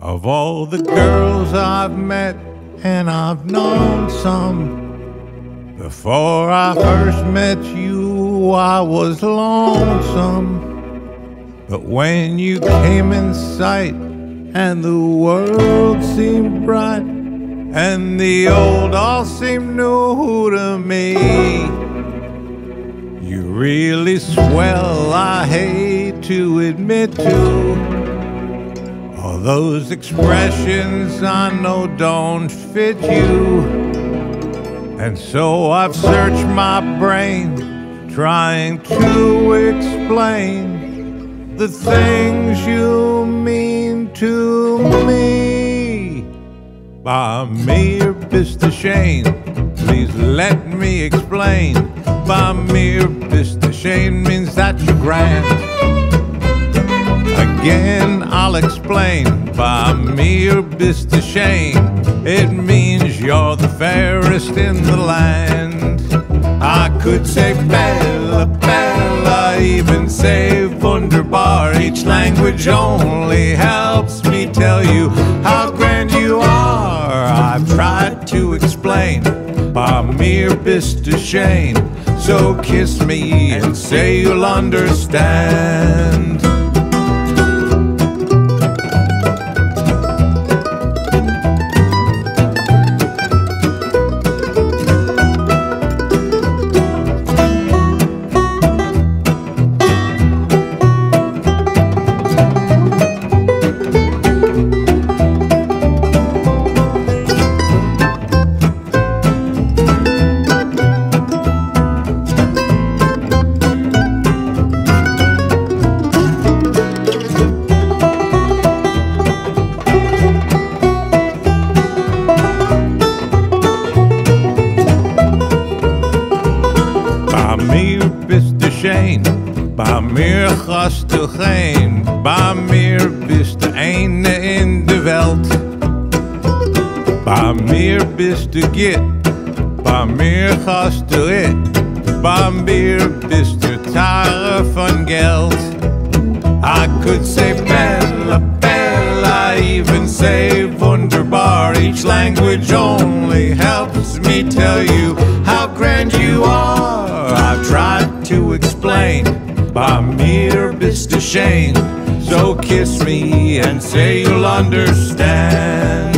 Of all the girls I've met, and I've known some, before I first met you I was lonesome. But when you came in sight and the world seemed bright and the old all seemed new to me, you really swell, I hate to admit to. All those expressions I know don't fit you, and so I've searched my brain trying to explain the things you mean to me. Bamir Bistashane, please let me explain. Bamir Bistashane means that you're grand. Again, I'll explain. Bamir Bistashane, it means you're the fairest in the land. I could say Bella, Bella, even say Wunderbar. Each language only helps me tell you how grand you are. I've tried to explain Bamir Bistashane, so kiss me and say you'll understand. Bamir Bistashane, Bamir hast du geen, Bamir bist de ene in de Welt. Bamir bist du git, Bamir hast du it, Bamir bist du Tare van Geld. I could say Bella, Bella, even say Wunderbar. Each language only helps me tell you how grand you are. I've tried to explain Bamir Bistashane, so kiss me and say you'll understand.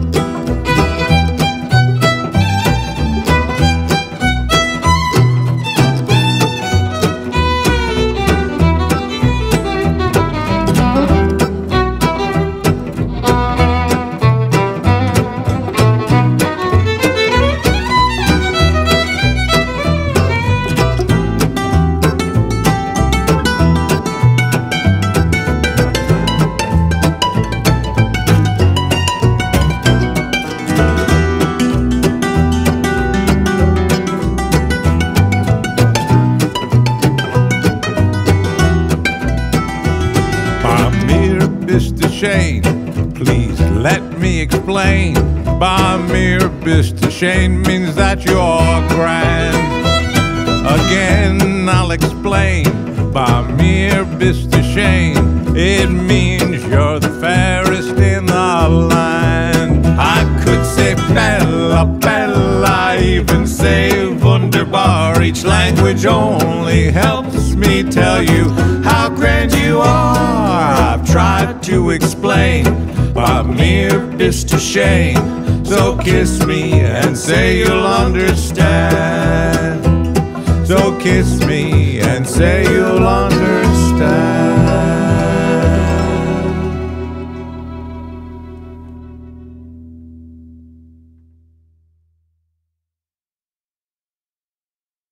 Bistashane, please let me explain. Bamir Bistashane means that you're grand. Again, I'll explain. Bamir Bistashane, it means you're the fairest in the land. I could say Bella, Bella, even say Wunderbar. Each language only helps me tell you how grand you are. I've tried to explain Bamir Bistashane, so kiss me and say you'll understand. So kiss me and say you'll understand.